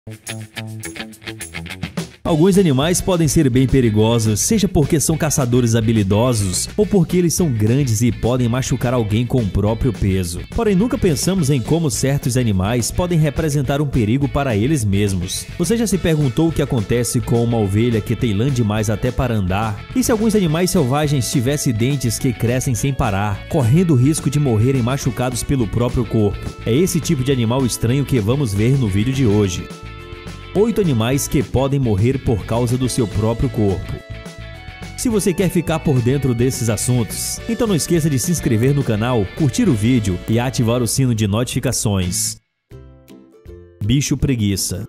Alguns animais podem ser bem perigosos, seja porque são caçadores habilidosos ou porque eles são grandes e podem machucar alguém com o próprio peso. Porém, nunca pensamos em como certos animais podem representar um perigo para eles mesmos. Você já se perguntou o que acontece com uma ovelha que tem lã demais até para andar? E se alguns animais selvagens tivessem dentes que crescem sem parar, correndo o risco de morrerem machucados pelo próprio corpo? É esse tipo de animal estranho que vamos ver no vídeo de hoje. 8 animais que podem morrer por causa do seu próprio corpo. Se você quer ficar por dentro desses assuntos, então não esqueça de se inscrever no canal, curtir o vídeo e ativar o sino de notificações. Bicho preguiça.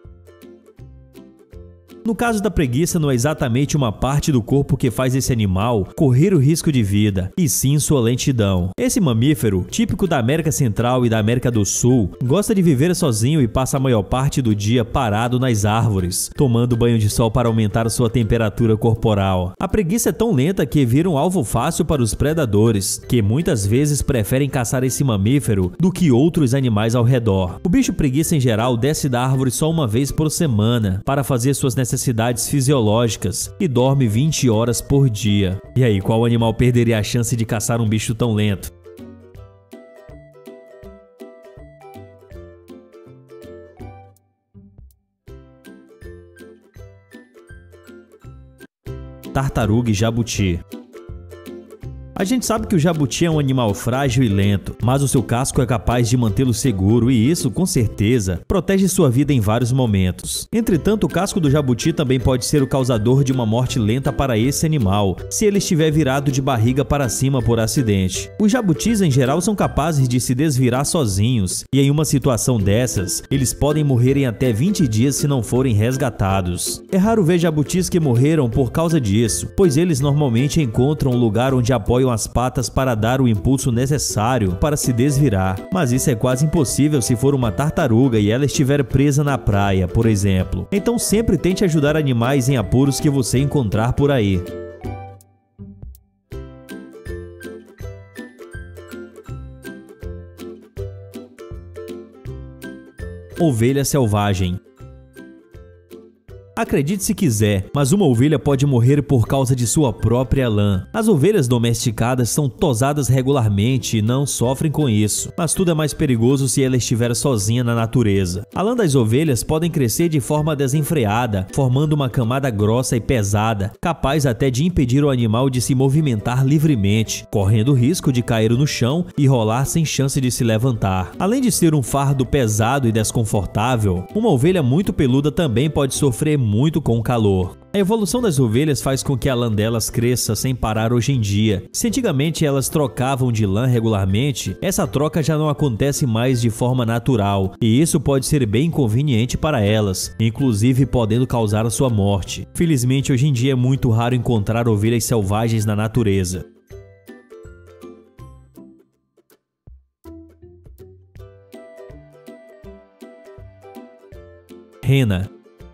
No caso da preguiça, não é exatamente uma parte do corpo que faz esse animal correr o risco de vida, e sim sua lentidão. Esse mamífero, típico da América Central e da América do Sul, gosta de viver sozinho e passa a maior parte do dia parado nas árvores, tomando banho de sol para aumentar sua temperatura corporal. A preguiça é tão lenta que vira um alvo fácil para os predadores, que muitas vezes preferem caçar esse mamífero do que outros animais ao redor. O bicho preguiça em geral desce da árvore só uma vez por semana para fazer suas necessidades fisiológicas e dorme 20 horas por dia. E aí, qual animal perderia a chance de caçar um bicho tão lento? Tartaruga e jabuti. A gente sabe que o jabuti é um animal frágil e lento, mas o seu casco é capaz de mantê-lo seguro e isso, com certeza, protege sua vida em vários momentos. Entretanto, o casco do jabuti também pode ser o causador de uma morte lenta para esse animal, se ele estiver virado de barriga para cima por acidente. Os jabutis, em geral, são capazes de se desvirar sozinhos, e em uma situação dessas, eles podem morrer em até 20 dias se não forem resgatados. É raro ver jabutis que morreram por causa disso, pois eles normalmente encontram um lugar onde apoiam as patas para dar o impulso necessário para se desvirar, mas isso é quase impossível se for uma tartaruga e ela estiver presa na praia, por exemplo. Então sempre tente ajudar animais em apuros que você encontrar por aí. Ovelha selvagem. Acredite se quiser, mas uma ovelha pode morrer por causa de sua própria lã. As ovelhas domesticadas são tosadas regularmente e não sofrem com isso, mas tudo é mais perigoso se ela estiver sozinha na natureza. A lã das ovelhas podem crescer de forma desenfreada, formando uma camada grossa e pesada, capaz até de impedir o animal de se movimentar livremente, correndo o risco de cair no chão e rolar sem chance de se levantar. Além de ser um fardo pesado e desconfortável, uma ovelha muito peluda também pode sofrer muito com o calor. A evolução das ovelhas faz com que a lã delas cresça sem parar hoje em dia. Se antigamente elas trocavam de lã regularmente, essa troca já não acontece mais de forma natural, e isso pode ser bem inconveniente para elas, inclusive podendo causar a sua morte. Felizmente, hoje em dia é muito raro encontrar ovelhas selvagens na natureza. Rena.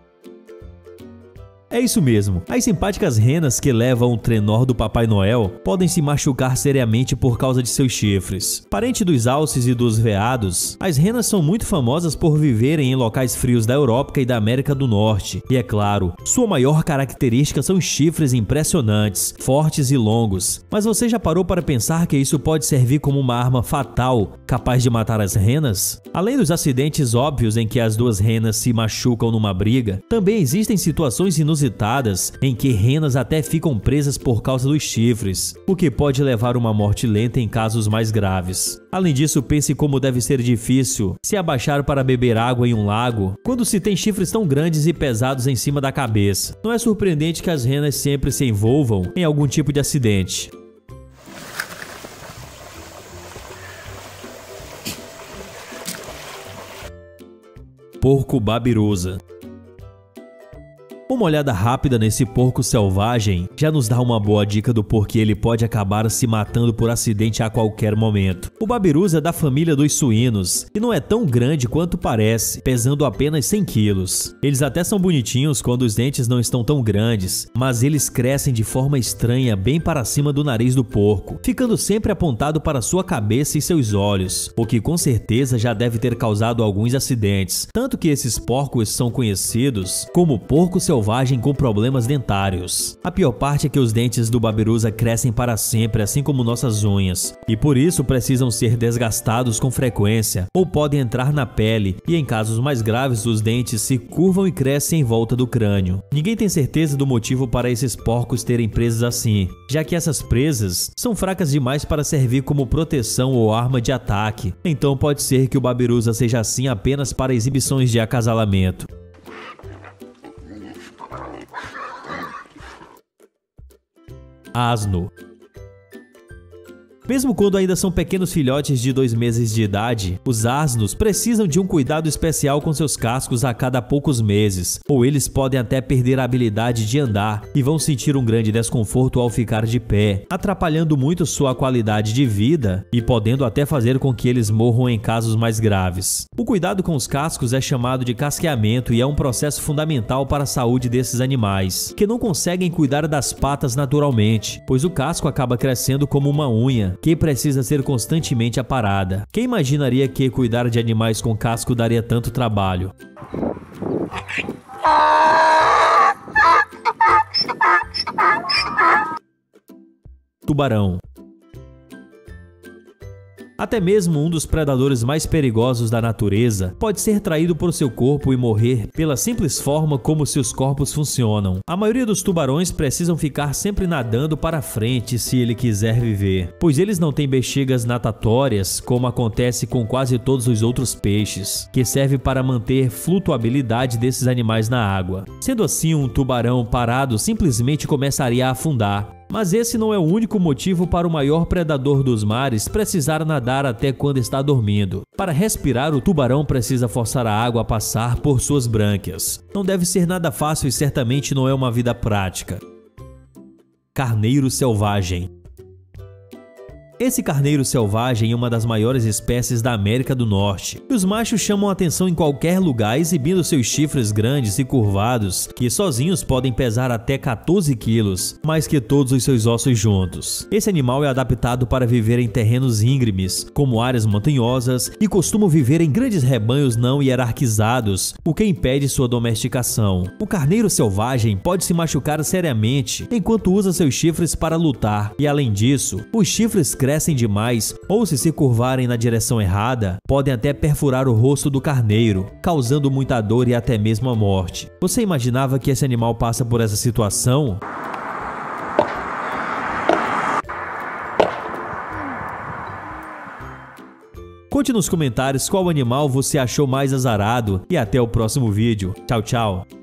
É isso mesmo, as simpáticas renas que levam o trenó do Papai Noel podem se machucar seriamente por causa de seus chifres. Parente dos alces e dos veados, as renas são muito famosas por viverem em locais frios da Europa e da América do Norte. E é claro, sua maior característica são os chifres impressionantes, fortes e longos. Mas você já parou para pensar que isso pode servir como uma arma fatal, capaz de matar as renas? Além dos acidentes óbvios em que as duas renas se machucam numa briga, também existem situações inusitadas em que renas até ficam presas por causa dos chifres, o que pode levar a uma morte lenta em casos mais graves. Além disso, pense como deve ser difícil se abaixar para beber água em um lago quando se tem chifres tão grandes e pesados em cima da cabeça. Não é surpreendente que as renas sempre se envolvam em algum tipo de acidente. Porco babirusa. Uma olhada rápida nesse porco selvagem já nos dá uma boa dica do porquê ele pode acabar se matando por acidente a qualquer momento. O babirusa é da família dos suínos e não é tão grande quanto parece, pesando apenas 100 quilos. Eles até são bonitinhos quando os dentes não estão tão grandes, mas eles crescem de forma estranha bem para cima do nariz do porco, ficando sempre apontado para sua cabeça e seus olhos, o que com certeza já deve ter causado alguns acidentes, tanto que esses porcos são conhecidos como porco selvagem com problemas dentários. A pior parte é que os dentes do babirusa crescem para sempre, assim como nossas unhas, e por isso precisam ser desgastados com frequência ou podem entrar na pele, e em casos mais graves os dentes se curvam e crescem em volta do crânio. Ninguém tem certeza do motivo para esses porcos terem presas assim, já que essas presas são fracas demais para servir como proteção ou arma de ataque, então pode ser que o babirusa seja assim apenas para exibições de acasalamento. Asno. Mesmo quando ainda são pequenos filhotes de 2 meses de idade, os asnos precisam de um cuidado especial com seus cascos a cada poucos meses, ou eles podem até perder a habilidade de andar e vão sentir um grande desconforto ao ficar de pé, atrapalhando muito sua qualidade de vida e podendo até fazer com que eles morram em casos mais graves. O cuidado com os cascos é chamado de casqueamento e é um processo fundamental para a saúde desses animais, que não conseguem cuidar das patas naturalmente, pois o casco acaba crescendo como uma unha, que precisa ser constantemente aparada. Quem imaginaria que cuidar de animais com casco daria tanto trabalho? Tubarão. Até mesmo um dos predadores mais perigosos da natureza pode ser traído por seu corpo e morrer pela simples forma como seus corpos funcionam. A maioria dos tubarões precisam ficar sempre nadando para frente se ele quiser viver, pois eles não têm bexigas natatórias como acontece com quase todos os outros peixes, que serve para manter flutuabilidade desses animais na água. Sendo assim, um tubarão parado simplesmente começaria a afundar. Mas esse não é o único motivo para o maior predador dos mares precisar nadar até quando está dormindo. Para respirar, o tubarão precisa forçar a água a passar por suas brânquias. Não deve ser nada fácil e certamente não é uma vida prática. Carneiro selvagem. Esse carneiro selvagem é uma das maiores espécies da América do Norte. Os machos chamam a atenção em qualquer lugar, exibindo seus chifres grandes e curvados, que sozinhos podem pesar até 14 quilos, mais que todos os seus ossos juntos. Esse animal é adaptado para viver em terrenos íngremes, como áreas montanhosas, e costuma viver em grandes rebanhos não hierarquizados, o que impede sua domesticação. O carneiro selvagem pode se machucar seriamente enquanto usa seus chifres para lutar, e além disso, os chifres crescem demais ou, se curvarem na direção errada, podem até perfurar o rosto do carneiro, causando muita dor e até mesmo a morte. Você imaginava que esse animal passa por essa situação? Conte nos comentários qual animal você achou mais azarado e até o próximo vídeo. Tchau, tchau!